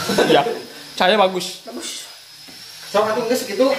Iya, cahaya bagus. So, atuh geus kitu.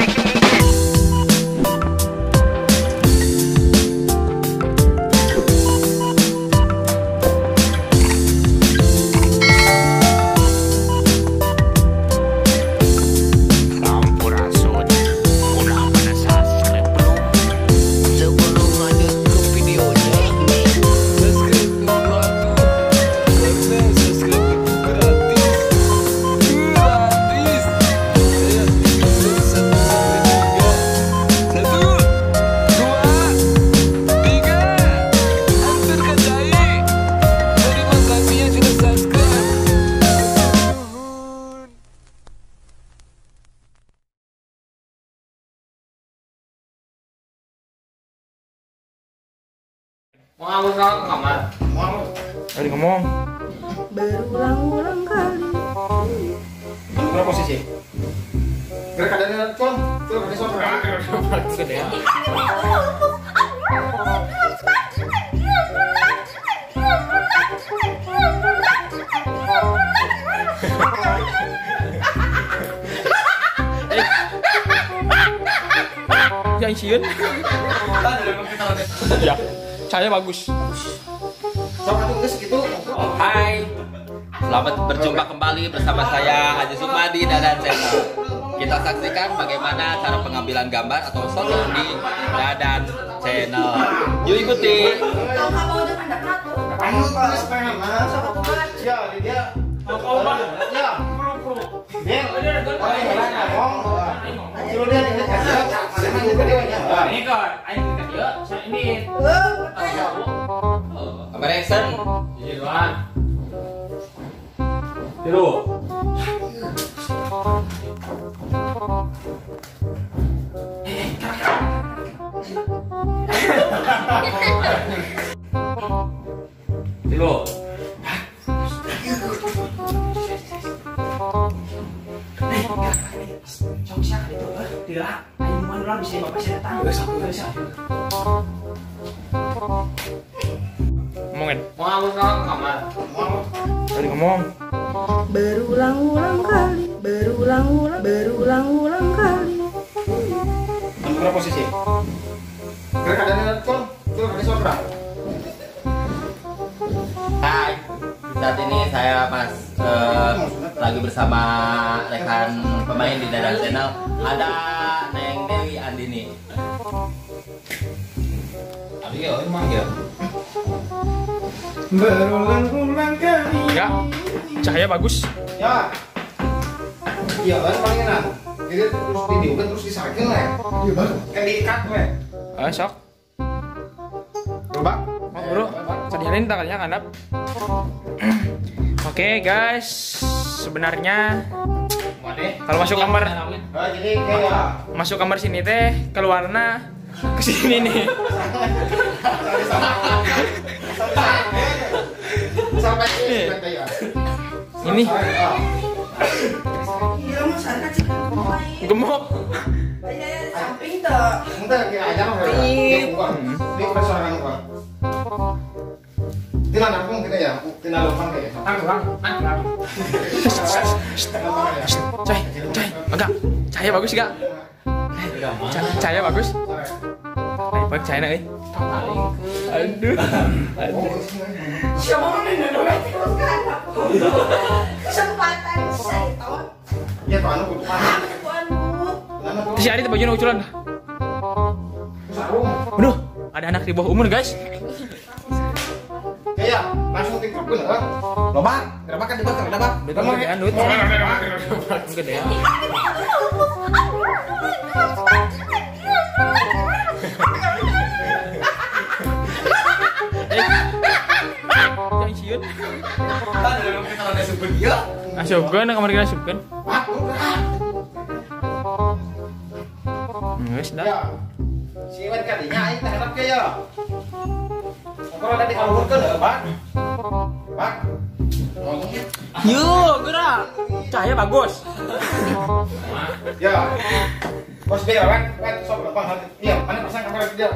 Mau ngomong ke kamar. Tadi ngomong. Berulang-ulang kali. Berapa posisi? Gerak kadannya con, tuh kada sok. Gede ya. Yang sieun. Ya, cahaya bagus. So, atuh geus kitu. Hai, selamat berjumpa kembali bersama saya Haji Sukmadi Dadan Channel. Kita saksikan bagaimana cara pengambilan gambar atau foto di Dadan Channel. Yuk ikuti. Kamu geus pengen mas. Ya, dia. Ya. Dia. Suruh dia ini kerja. Ini kan, ayo kerja. Ini. Kamera action. Iya, Tuhan. Tiru. Tiru. Tidak, ayo mana lah bisa bapak saya datang. Ngomongin. Mau ngomong ke kamar. Tadi ngomong. Berulang-ulang kali. Berulang-ulang kali. Berapa posisi? Gerak kadannya con, tuh kada sok. Hai, saat ini saya lagi bersama rekan pemain di Dadan Channel. Ada Neng Dewi Andini. Abi ya, emang ya. Berulang-ulang kali. Ya, cahaya bagus. Ya. Iya, kan paling enak. Jadi terus video kan terus disakin lah. Iya, Bang. Kan diikat we. Sok. Coba. Oh, bro, sadiarin tangannya kanap. Oke, guys. Sebenarnya kalau masuk kamar Jadi kayak masuk kamar sini teh keluarna ke sini nih. sampai ini ya. Ini Iya, mas harga cek gemuk. samping tuh. Entar kayak aja mah. Ini persoalan apa? Tina nampung kita ya, tina lupang kayak. Enggak. Cahaya bagus enggak? Cahaya bagus. Ayo, pakai cahaya euy. Aduh. Siapa mau nendang kesempatan saya tahu. Ya tuh anu kutukan. Si Ari teh bajuna uculan. Sarung. Aduh, ada anak di bawah umur, guys. Kayak langsung TikTok bener. Loba, kenapa kan dibuat kenapa? Betul gedean duit. Gedean. Yang sieun. Asupkeun kamar kita asupkeun. Geus dah. Ya. Si Iwan kadinya aing teh harap ya. Kalau tadi kalurkeun heuh, Pak. Pak. Ngomongnya. Yuk, gerak. Cahaya bagus. Ya. Bos dia kan sok depan hati. Iya, mana pasang kamera dia.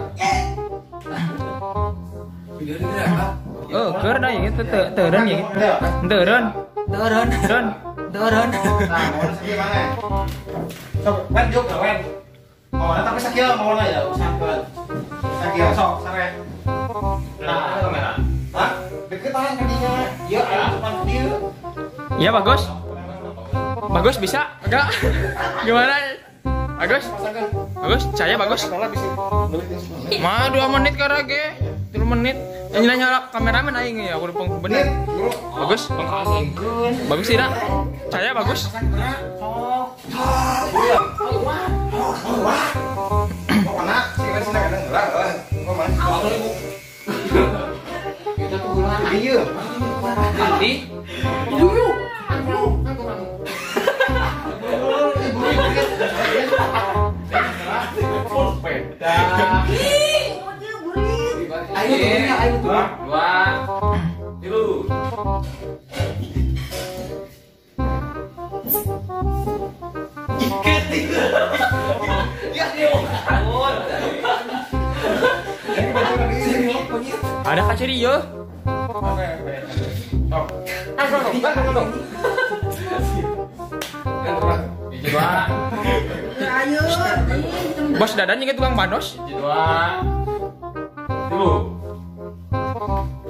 Video ini apa? Oh, keur da ieu teh teureun ieu. Teureun. turun. Nah, mau sakit mana? Sok, wen juk ya wen. Mau tapi sakit mau ya usahakan. Sakit sok sare. Nah, kamera. Hah? Deket tangan kadinya. Iya, depan dia. Iya bagus. Bagus bisa? Enggak? Gimana? Bagus? Pasakan. Bagus? Saya bagus? Kalau bisa nulitin semua. Mah 2 menit karage. 3 menit. Yang nyala kameramen aing ya, aku bener. Bagus? Bagus tidak? Saya bagus? Iya. Mau kena, sih kan sini kadang gerak. Mau mana? Kita tuh bulan. Iya. Nanti. Beda. Ih, mau dia burit. Ayo turunnya, ayo turun. 2, 3. Ada kaciri ya? Ayo, nih. Bos Dadan juga tukang bandos. 2, 3.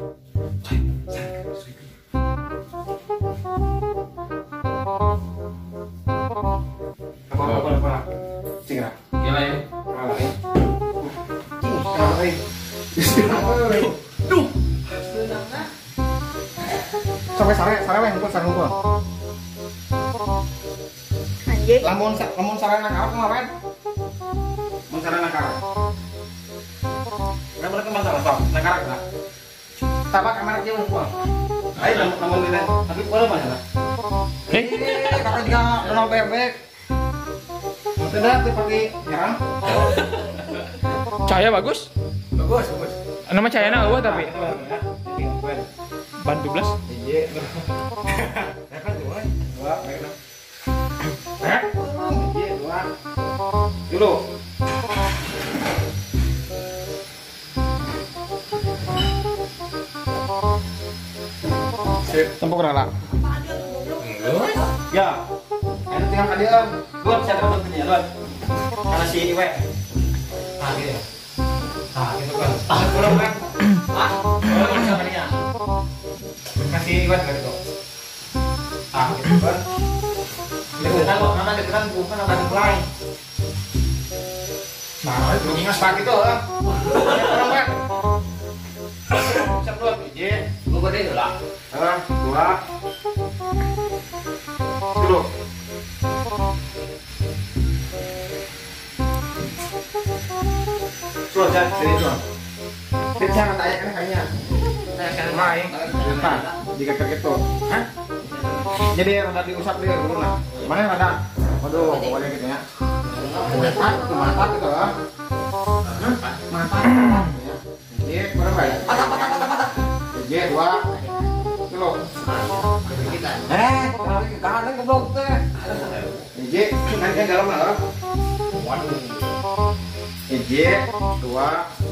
Gila ya. Sampai sare weh, ngumpul sare ngumpul. Anjing. Lamun sare nang karep kemarin. Mun sare nang karep. Ora boleh kemana sok, nang karep lah. Tabak kamera dia ngumpul. Ayo lamun lihat, tapi boleh mana? Kakak juga kenal bebek. Sudah dipakai nyerang. Cahaya bagus? Bagus. Nama cahayana eueuh tapi ban 12. Iya. Kan dua. Baik dah. Iya, 2. Dulu. Sip, Tempuk rala. ya. Ada tinggal hadiah. Luar saya dapat punya, luar. Karena si Iwe. Nah, gitu. Nah, gitu kan. Kurang kan? Ah, Kurang bisa kalinya. Kasih Iwe gitu. Gitu kan. Deketan kok, karena deketan bukan akan mulai. Nah, itu ingat pak itu, kurang kan? Siap dua, Iya, gua gede lah. 2. Dulu. Suruh jadi itu. Kita jangan tanya kan kayaknya. Main. Bentar. Jika kayak gitu. Hah? Jadi rada diusap dia dulu lah. Mana rada? Waduh, pokoknya gitu ya. Mata gitu lah. Mata. Jadi kurang baik. Patah. Jadi 2. Dulu. Kadang keblok teh. Jadi nanti dalam lah. Jadi 2.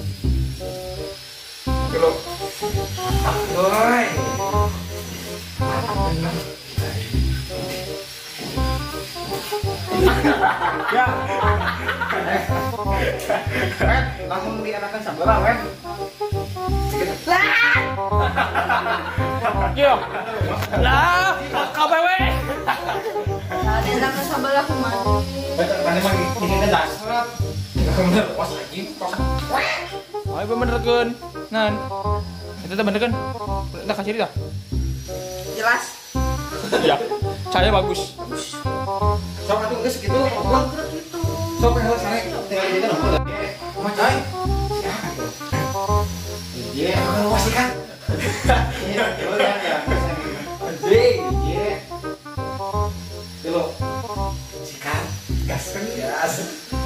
Dulu. Woi. Ya. Langsung diadakan sebelah, Wen. Yo. Lah, KBW. Tadi nak ke sebelah kemana? Tadi mah ini kan dasar. Bener, pas lagi, pas. Ayo benerkeun. Ngan. Itu teh benerkeun. Udah kasih dia. Jelas. Ya. Cahaya bagus. Sok atuh geus kitu, pulang. Bangkrut itu. Sok yang sare tinggal di dalam. Mah coy. Iya, kalau masih kan. Iya, boleh ya. Anjing, iya. Dulu. Sikat, gas kan gas.